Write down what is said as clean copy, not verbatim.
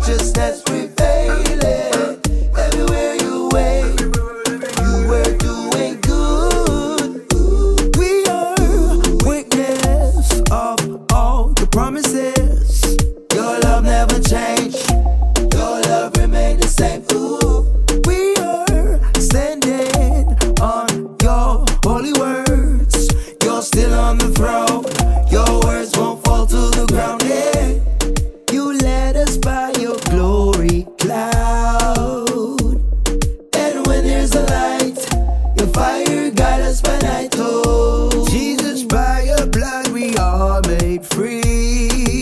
righteousness prevailing. Everywhere you went, you were doing good. We are witness of all your promises. Your love never changed. Your love remained the same. Ooh. We are standing on your holy words. You're still on the throne. Your words won't fall to the ground. Yeah. You led us by your glory cloud. And when there's a light, your fire guide us by night. Oh, Jesus, by your blood we are made free.